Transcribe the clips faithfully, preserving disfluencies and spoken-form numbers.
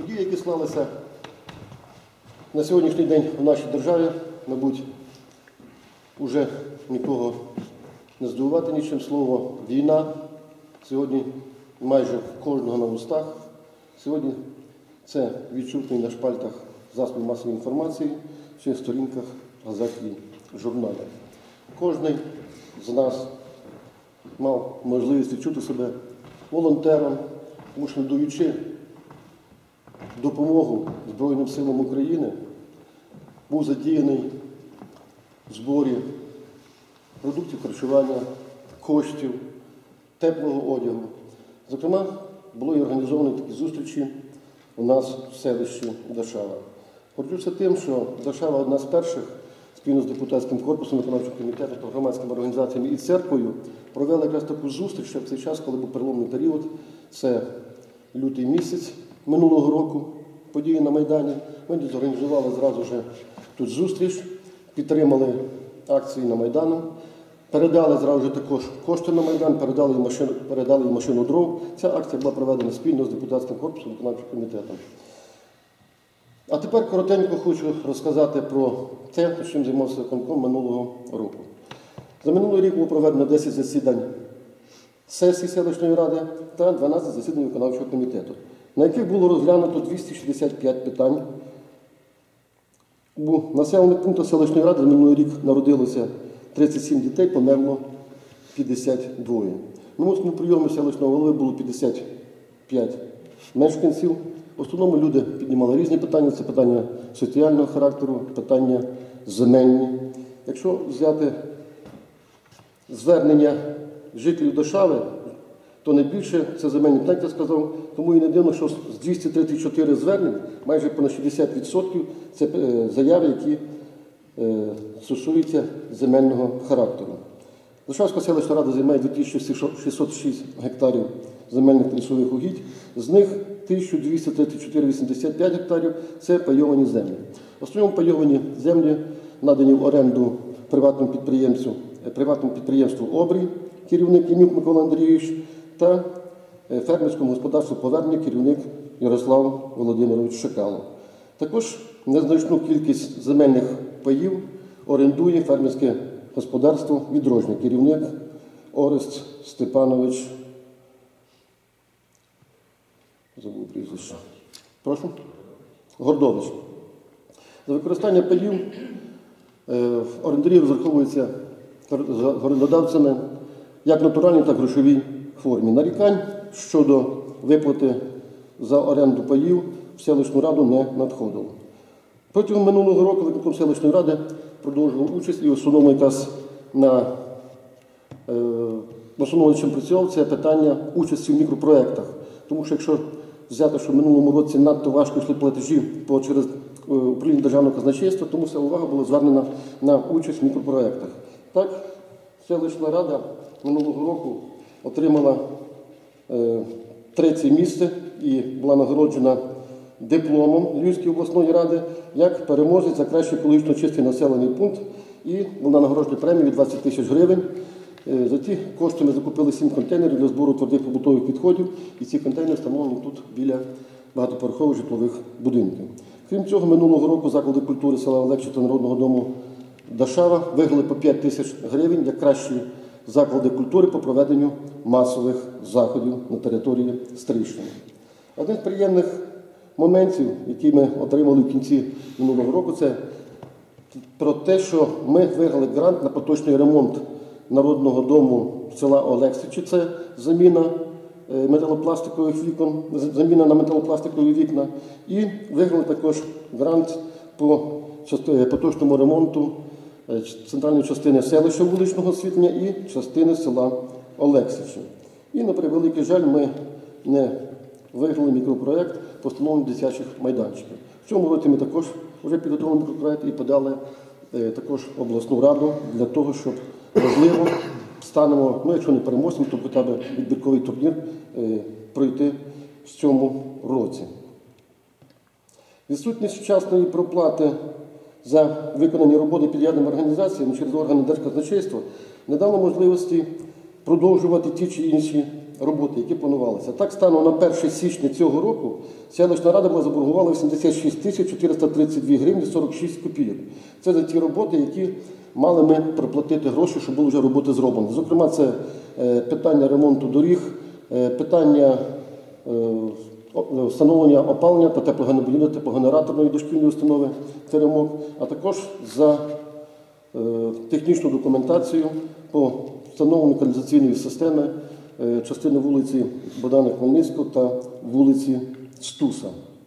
Події, які склалися на сьогоднішній день в нашій державі, мабуть, вже нікого не здивувати нічим. Слово «війна» сьогодні майже кожного на устах. Сьогодні це відчутно на шпальтах засобів масової інформації, чи сторінках газет і журналів. Кожен з нас мав можливість відчути себе волонтером, тому що, надаючи допомогу Збройним силам України, був задіяний в зборі продуктів харчування, коштів, теплого одягу. Зокрема, було і організовано такі зустрічі у нас в селищі Дашава. Горджуся тим, що Дашава одна з перших, спільно з депутатським корпусом, виконавчим комітетом, громадськими організаціями і церквою, провела якраз таку зустріч в цей час, коли був переломний період. Це лютий місяць минулого року, події на Майдані. Ми зорганізували зразу ж тут зустріч, підтримали акції на Майдану, передали зразу ж також кошти на Майдан, передали їм машину, передали їм машину дров. Ця акція була проведена спільно з депутатським корпусом, виконавчим комітетом. А тепер коротенько хочу розказати про те, чим займався виконком минулого року. За минулий рік було проведено десять засідань сесії селищної ради та дванадцять засідань виконавчого комітету, на яких було розглянуто двісті шістдесят п'ять питань. У населених пунктах селищної ради за минулий рік народилося тридцять сім дітей, померло п'ятдесят два. На минулому прийомі селищного голови було п'ятдесят п'ять мешканців. В основному люди піднімали різні питання. Це питання соціального характеру, питання земельні. Якщо взяти звернення жителів Дашави, то найбільше це земельні питання, як я сказав. Тому і не дивно, що з двохсот тридцяти чотирьох звернень майже понад шістдесят відсотків це заяви, які стосуються земельного характеру. Дашавська селищна рада займає дві тисячі шістсот шість гектарів земельних лісових угідь, з них тисяча двісті тридцять чотири цілих вісімдесят п'ять гектарів – це пайовані землі. В основному пайовані землі надані в оренду приватному підприємцю, приватному підприємству «Обрій», керівник Янюк Микола Андрійович, та фермерському господарству «Повернення», керівник Ярослав Володимирович Шикало. Також незначну кількість земельних паїв орендує фермерське господарство «Відродження», керівник Орест Степанович, забув прізвище, прошу, Гордович. За використання паїв орендарі розраховуються орендодавцями як в натуральній, так і в грошовій формі. Нарікань щодо виплати за оренду паїв в селищну раду не надходило. Протягом минулого року виконком селищної ради продовжував участь і в основному якраз на е, в основному, чим працював, це питання участі в мікропроєктах. Тому що якщо взяти, що в минулому році надто важко йшли платежі по, через управління державного казначейства, тому вся увага була звернена на участь в мікропроєктах. Так, селищна рада минулого року отримала е, третє місце і була нагороджена дипломом Львівської обласної ради як переможець за кращий екологічно чистий населений пункт, і вона нагороджена премією двадцять тисяч гривень. За ті кошти ми закупили сім контейнерів для збору твердих побутових відходів, і ці контейнери встановлені тут біля багатоповерхових житлових будинків. Крім цього, минулого року заклади культури села Олегче та Народного дому Дашава виграли по п'ять тисяч гривень як кращі заклади культури по проведенню масових заходів на території Стрийщини. Один з приємних моментів, які ми отримали в кінці минулого року, це про те, що ми виграли грант на поточний ремонт Народного дому села Олексичі. Це заміна металопластикових вікон, заміна на металопластикові вікна. І виграли також грант по поточному ремонту центральної частини селища вуличного освітлення і частини села Олексичі. І, на превеликий жаль, ми не виграли мікропроєкт по встановленню дитячих майданчиків. В цьому році ми також вже підготували мікропроєкт і подали е, також обласну раду для того, щоб, можливо, станемо, ну якщо не переможцем, то хоча б відбірковий турнір е, пройти в цьому році. Відсутність вчасної проплати за виконані роботи підрядними організаціями через органи Держказначейства не дало можливості продовжувати ті чи інші роботи, які планувалися. Так, станом на перше січня цього року селищна рада була заборгувала вісімдесят шість тисяч чотириста тридцять дві гривні сорок шість копійок. Це за ті роботи, які мали ми проплатити гроші, щоб були вже роботи зроблені. Зокрема, це питання ремонту доріг, питання встановлення опалення та теплогенераторної дошкільної установи «Теремок», а також за технічну документацію по встановленню каналізаційної системи частини вулиці Богдана Хмельницького та вулиці Стуса.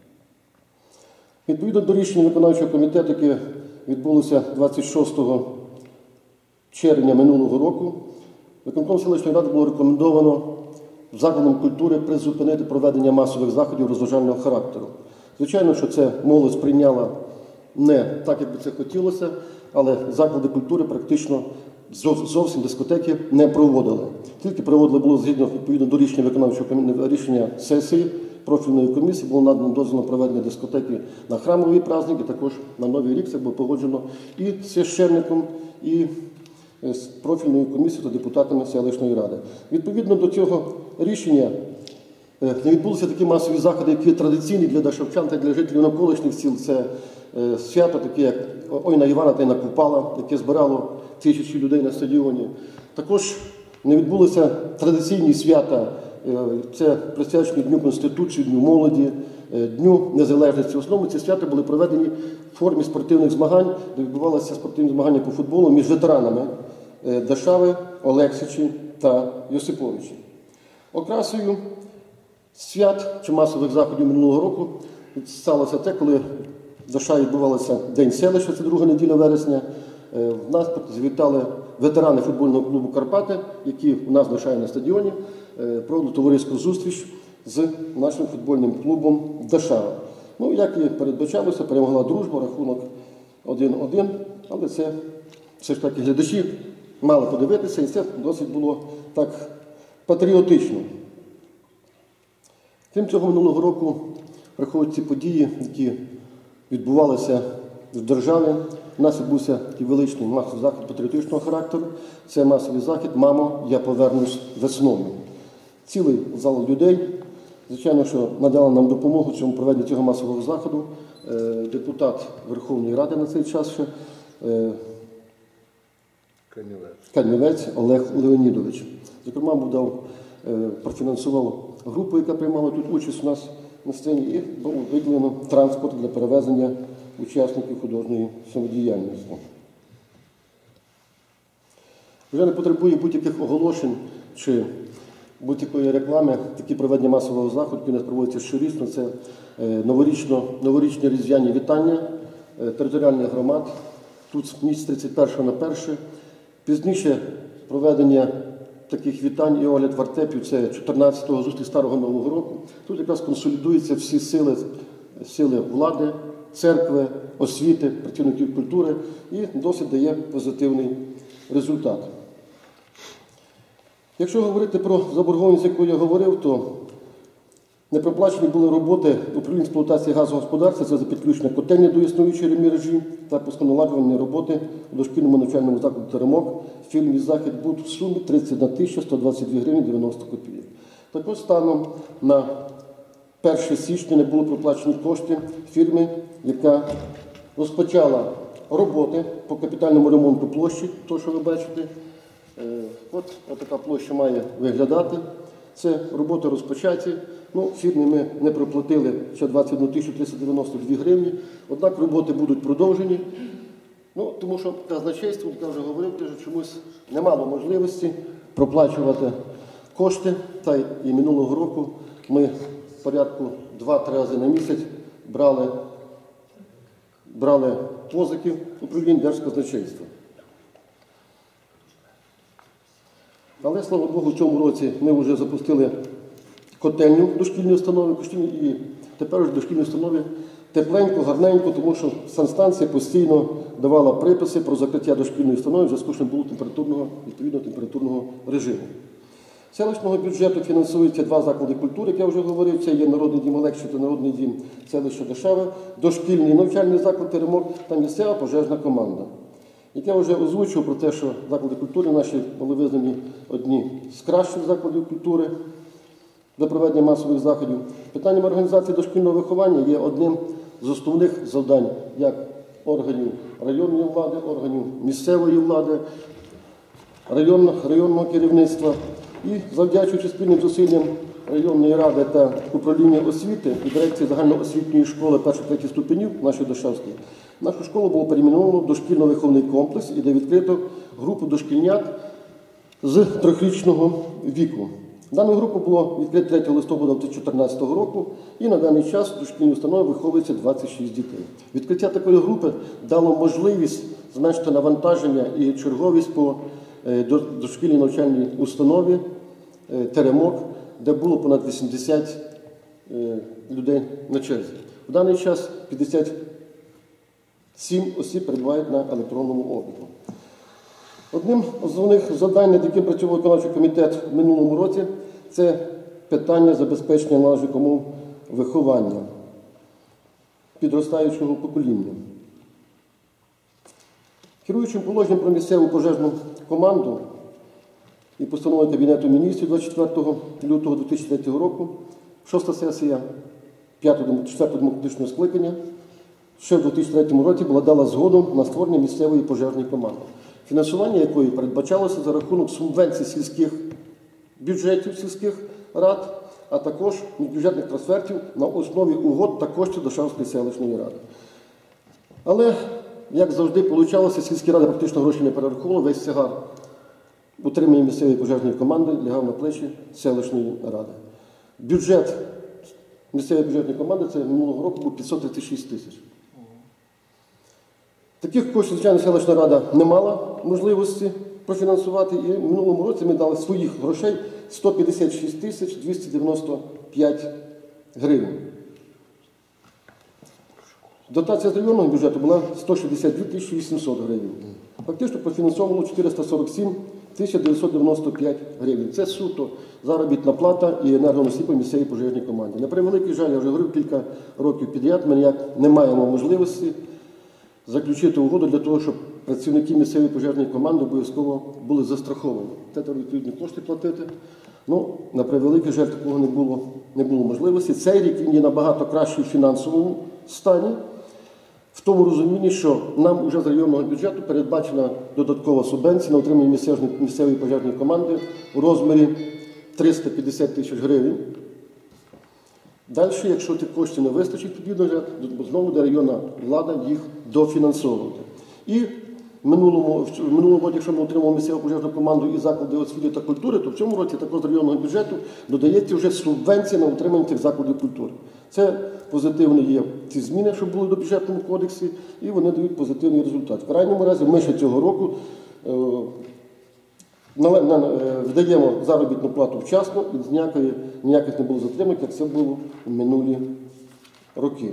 Відповідно до рішення виконавчого комітету, яке відбулося двадцять шостого червня минулого року, виконкомом селищної ради було рекомендовано закладам культури призупинити проведення масових заходів розважального характеру. Звичайно, що це молодь сприйняла не так, як би це хотілося, але заклади культури практично зовсім дискотеки не проводили. Тільки проводили було згідно відповідно до рішення виконавчого рішення сесії профільної комісії, було надано дозвіл на проведення дискотеки на храмові праздники, також на Новий рік. Це було погоджено і з священником, і з профільною комісією та депутатами селищної ради. Відповідно до цього рішення не відбулися такі масові заходи, які традиційні для дашовчан та для жителів навколишніх сіл. Це свято, таке як Ойна Івана та Ойна Купала, яке збирало тисячі людей на стадіоні. Також не відбулися традиційні свята, це присвячені Дню Конституції, Дню молоді, Дню Незалежності. В основному ці свята були проведені в формі спортивних змагань, де відбувалися спортивні змагання по футболу між ветеранами Дашави, Олексичі та Йосиповичі. Окрасою свят чи масових заходів минулого року сталося те, коли в Дашаві відбувався День селища, це друга неділя вересня. В нас завітали ветерани футбольного клубу «Карпати», які у нас в Дашаві на стадіоні, провели товариську зустріч з нашим футбольним клубом «Дашава». Ну, як і передбачалося, перемогла дружба, рахунок один-один, але це все ж таки глядачі мали подивитися, і це досить було так патріотично. Крім цього, минулого року, враховуючи ці події, які відбувалися в державі, у нас відбувся такий величний масовий захід патріотичного характеру. Це масовий захід «Мамо, я повернусь весною». Цілий зал людей, звичайно, що надали нам допомогу в цьому проведенні цього масового заходу. Депутат Верховної Ради на цей час ще Канівець Олег Леонідович. Зокрема, дав, профінансував групу, яка приймала тут участь у нас на сцені, і було виділено транспорт для перевезення учасників художньої самодіяльності. Вже не потребує будь-яких оголошень чи будь-якої реклами. Такі проведення масового заходу, які у нас проводяться щорічно, це новорічні різдвяні вітання територіальних громад. Тут ніч з тридцять першого на перше. Пізніше проведення таких вітань і огляд вертепів, це чотирнадцятого зустріч Старого Нового року. Тут якраз консолідуються всі сили, сили влади, церкви, освіти, працівників культури, і досить дає позитивний результат. Якщо говорити про заборгованість, яку я говорив, то не проплачені були роботи управління експлуатації газового господарства, це за підключення котельні до існуючої мережі та посконаладжувальні роботи у дошкільному навчальному закладі «Теремок» в фірмі «Захід Буд» в сумі тридцять одна тисяча сто двадцять дві гривні дев'яносто копійок. Також станом на перше січня не було проплачені кошти фірми, яка розпочала роботи по капітальному ремонту площі, то, що ви бачите. От, от така площа має виглядати. Це роботи розпочаті. Ну, фірмі ми не проплатили ще двадцять одну тисячу триста дев'яносто дві гривні, однак роботи будуть продовжені. Ну, тому що казначейство, як я вже говорив, чомусь не мало можливості проплачувати кошти. Та і минулого року ми в порядку два-три рази на місяць брали, брали позики управління Держказначейства. Але, слава Богу, в цьому році ми вже запустили котельню дошкільної установи, і тепер вже дошкільній установі тепленько, гарненько, тому що санстанція постійно давала приписи про закриття дошкільної установи, в зв'язку з чим було температурного, відповідно температурного режиму. Селищного бюджету фінансуються два заклади культури, як я вже говорив, це є Народний дім Олексича та Народний дім селища Дашава, дошкільний навчальний заклад «Теремок» та місцева пожежна команда. Як я вже озвучив про те, що заклади культури наші були визнані одні з кращих закладів культури для проведення масових заходів, питанням організації дошкільного виховання є одним з основних завдань як органів районної влади, органів місцевої влади, районного, районного керівництва. І завдячуючи спільним зусиллям районної ради та управління освіти і дирекції загальноосвітньої школи перших-третіх ступенів нашої Дошавської, нашу школу було перейменовано в дошкільно-виховний комплекс і де відкрито групу дошкільнят з трьохрічного віку. Дану групу було відкрито третього листопада дві тисячі чотирнадцятого року, і на даний час в дошкільній установі виховується двадцять шість дітей. Відкриття такої групи дало можливість зменшити навантаження і черговість по дошкільній навчальній установі «Теремок», де було понад вісімдесят людей на черзі. В даний час п'ятдесят сім осіб перебувають на електронному обліку. Одним з основних завдань, над яким працював виконавчий комітет в минулому році, це питання забезпечення належних умов виховання підростаючого покоління. Керуючим положенням про місцеву пожежну команду і постановою Кабінету міністрів двадцять четвертого лютого дві тисячі третього року, шоста сесія четвертого демократичного скликання ще в дві тисячі третьому році була дала згоду на створення місцевої пожежної команди, фінансування якої передбачалося за рахунок субвенцій сільських бюджетів сільських рад, а також бюджетних трансфертів на основі угод та коштів Дошавської селищної ради. Але, як завжди, вийшло, сільські ради практично гроші не перераховували, весь тягар утримання місцевої пожежної команди лягав на плечі селищної ради. Бюджет місцевої пожежної команди це минулого року був п'ятсот тридцять шість тисяч. Таких коштів, звичайно, селищна рада не мала можливості профінансувати, і в минулому році ми дали своїх грошей сто п'ятдесят шість тисяч двісті дев'яносто п'ять гривень. Дотація з районного бюджету була сто шістдесят дві тисячі вісімсот гривень. Фактично профінансовано чотириста сорок сім тисяч дев'ятсот дев'яносто п'ять гривень. Це суто заробітна плата і енергоносії по місцевій пожежній команді. На превеликий жаль, я вже говорив кілька років підряд, ми ніяк не маємо можливості заключити угоду для того, щоб працівники місцевої пожежної команди обов'язково були застраховані. Те треба відповідні кошти платити. Ну, на превеликий жаль, такого не було, не було можливості. Цей рік він є набагато кращий в фінансовому стані, в тому розумінні, що нам вже з районного бюджету передбачена додаткова субвенція на утримання місцевої пожежної команди у розмірі триста п'ятдесят тисяч гривень. Далі, якщо тих коштів не вистачить, тоді знову буде районна влада їх дофінансовувати. І в минулому, в минулому році, якщо ми отримали місцеву пожежну команду і заклади освіти та культури, то в цьому році також з районного бюджету додається вже субвенція на утримання цих закладів культури. Це позитивні є ці зміни, що були до бюджетному кодексі, і вони дають позитивний результат. В крайньому разі ми ще цього року видаємо заробітну плату вчасно, і ніякої, ніяких не було затримок, як це було в минулі роки.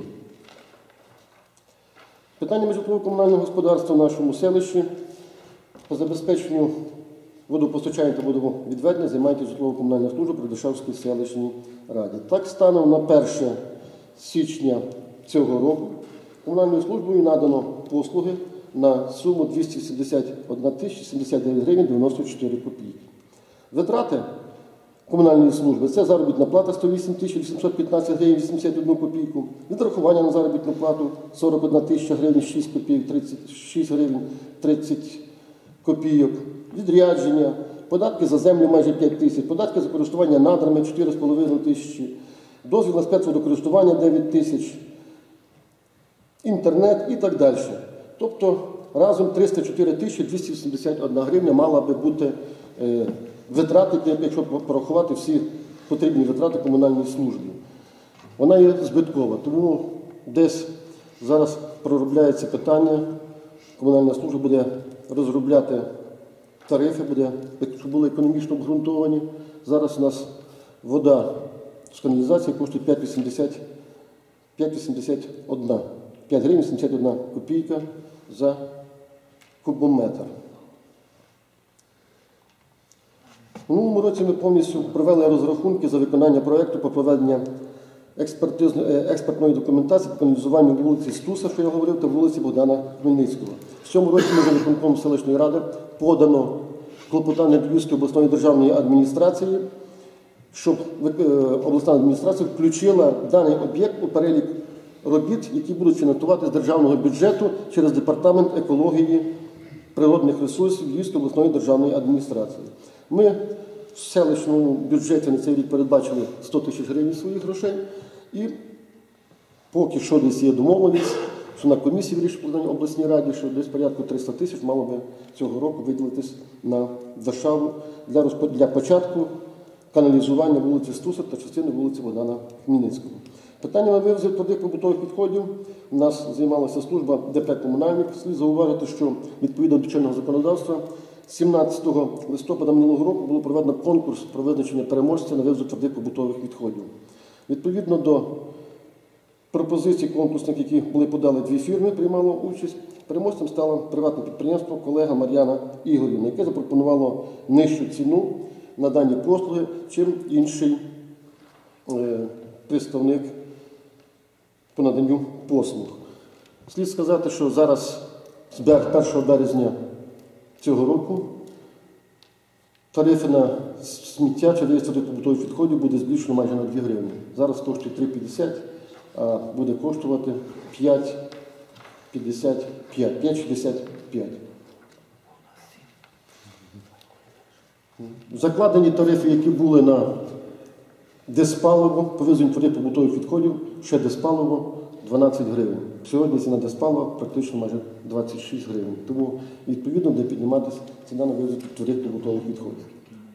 Питаннями житлово-комунального господарства в нашому селищі по забезпеченню водопостачання та водовідведення займається житлово-комунальна служба при Дошавській селищній раді. Так, станом на перше січня цього року комунальною службою надано послуги на суму двісті сімдесят одна тисяча сімдесят дев'ять гривень дев'яносто чотири копійки. Витрати комунальної служби – це заробітна плата сто вісім тисяч вісімсот п'ятнадцять гривень вісімдесят одну копійку, відрахування на заробітну плату сорок одна тисяча гривень шість копійок, тридцять шість гривень тридцять копійок, відрядження, податки за землю майже п'ять тисяч, податки за користування надрами чотири з половиною тисячі, дозвіл на спецводокористування дев'ять тисяч, інтернет і так далі. Тобто разом триста чотири тисячі двісті вісімдесят одна гривня мала би бути е, витрати, якщо порахувати всі потрібні витрати комунальної служби. Вона є збиткова, тому десь зараз проробляється питання, комунальна служба буде розробляти тарифи, буде, щоб були економічно обґрунтовані. Зараз у нас вода з каналізації коштує п'ять вісімдесят один. п'ять гривень сімдесят одна копійка за кубометр. У минулому році ми повністю провели розрахунки за виконання проєкту по проведення експертної документації по каналізуванню вулиці Стуса, що я говорив, та вулиці Богдана Хмельницького. В цьому році ми виконкомом селищної ради подано клопотання до Львівської обласної державної адміністрації, щоб обласна адміністрація включила даний об'єкт у перелік робіт, які будуть фінансувати з державного бюджету через Департамент екології природних ресурсів Львівської обласної державної адміністрації. Ми в селищному бюджеті на цей рік передбачили сто тисяч гривень своїх грошей, і поки що десь є домовленість, що на комісії вирішили в обласній раді, що десь порядку триста тисяч мало би цього року виділитись на Варшаву для, для початку каналізування вулиці Стуса та частини вулиці Богдана Хмельницького. Питаннями вивозу твердих побутових відходів у нас займалася служба ДП «Комунальник». Слід зауважити, що відповідно до чинного законодавства сімнадцятого листопада минулого року було проведено конкурс про визначення переможця на вивозу твердих побутових відходів. Відповідно до пропозицій конкурсних, які були подали дві фірми, приймало участь, переможцем стало приватне підприємство колега Мар'яна Ігорівна, яке запропонувало нижчу ціну на дані послуги, чим інший е, представник по наданню послуг. Слід сказати, що зараз з першого березня цього року тарифи на сміття чи вивіз твердих побутових відходів буде збільшено майже на дві гривні. Зараз коштує три п'ятдесят, а буде коштувати п'ять п'ятдесят п'ять, п'ять шістдесят п'ять. Закладені тарифи, які були на диспаливо, по вивезенню твердих побутових відходів, ще диспаливо дванадцять гривень. Сьогодні ціна диспалива практично майже двадцять шість гривень. Тому, відповідно, буде підніматися ціна на вивезення твердих побутових відходів.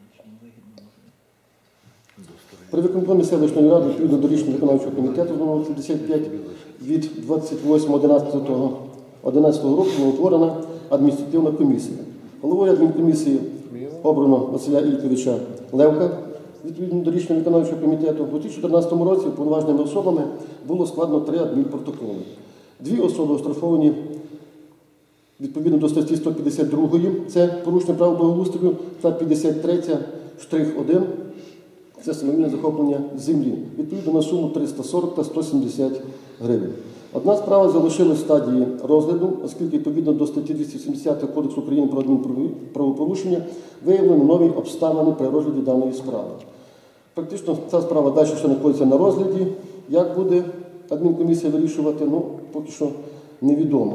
При виконкомі селищної ради, відповідно до рішення виконавчого комітету номер сімдесят п'ять від двадцять восьмого одинадцятого року була утворена адміністративна комісія. Головою адмінкомісії обрано Василя Ільковича Левка. Відповідно до рішення виконавчого комітету, у дві тисячі чотирнадцятому році уповноваженими особами було складено три адмінпротоколи. Дві особи оштрафовані відповідно до статті сто п'ятдесят два, це порушення прав благоустрою, та п'ятдесят третя штрих один, це самовільне захоплення землі, відповідно на суму триста сорок та сто сімдесят гривень. Одна справа залишилась в стадії розгляду, оскільки відповідно до статті двісті сімдесят Кодексу України про адмінправопорушення виявлені нові обставини при розгляді даної справи. Практично ця справа далі ще знаходиться на розгляді. Як буде адмінкомісія вирішувати, ну, поки що невідомо.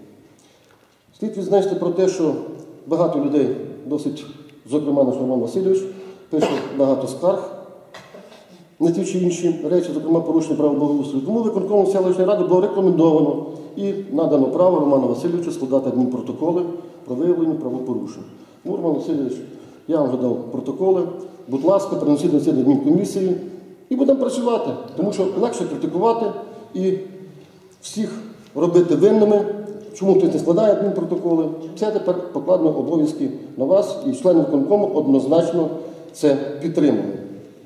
Слід відзначити про те, що багато людей, досить, зокрема наш Роман Васильович, пише багато скарг на ті чи інші речі, зокрема порушення прав благоустрою. Тому виконкомом селищної ради було рекомендовано і надано право Роману Васильовичу складати адмінпротоколи про виявлення правопорушень. Тому, Роман Васильович, я вам вже дав протоколи. Будь ласка, приносіть на засідання адмінкомісії і будемо працювати. Тому що легше критикувати і всіх робити винними. Чому хтось не складає адмінпротоколи? Це тепер покладено обов'язки на вас, і члени виконкому однозначно це підтримують.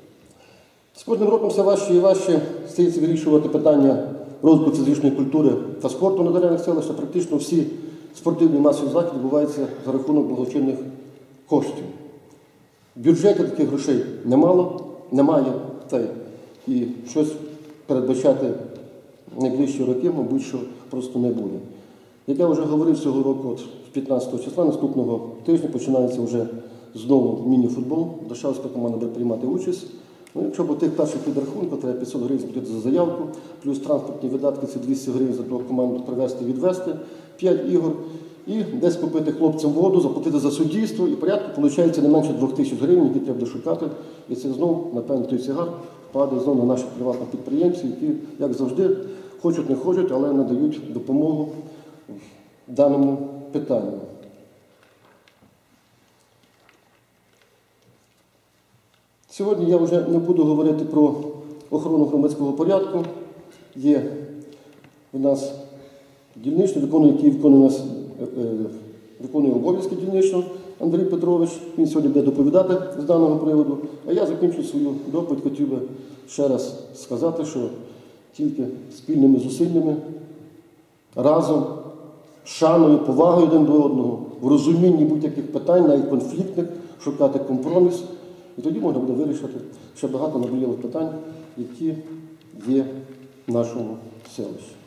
З кожним роком все важче і важче стається вирішувати питання розвитку фізичної культури та спорту на теренах селища. Практично всі спортивні масові заходи відбуваються за рахунок благочинних коштів. В бюджеті таких грошей немало, немає, та і щось передбачати в найближчі роки, мабуть, що просто не буде. Як я вже говорив цього року, от п'ятнадцятого числа, наступного тижня починається вже знову міні-футбол, Дашавська команда буде приймати участь. Ну, якщо б тих перших підрахунків, треба п'ятсот гривень заплатити за заявку, плюс транспортні видатки, це двісті гривень за ту команду привезти, відвезти, п'ять ігор, і десь купити хлопцям воду, заплатити за суддівство, і порядку виходить не менше двох тисяч гривень, які треба дошукати. І це знову, напевно, той цигар падає знову на наших приватних підприємців, які, як завжди, хочуть, не хочуть, але надають допомогу в даному питанні. Сьогодні я вже не буду говорити про охорону громадського порядку. Є в нас дільничний, виконує, який виконує, нас, виконує обов'язки дільничного Андрій Петрович. Він сьогодні буде доповідати з даного приводу. А я закінчу свою доповідь, хотів би ще раз сказати, що тільки спільними зусиллями, разом, шаною, повагою один до одного, в розумінні будь-яких питань, навіть конфліктних, шукати компроміс. І тоді можна буде вирішити ще багато наболілих питань, які є в нашому селищі.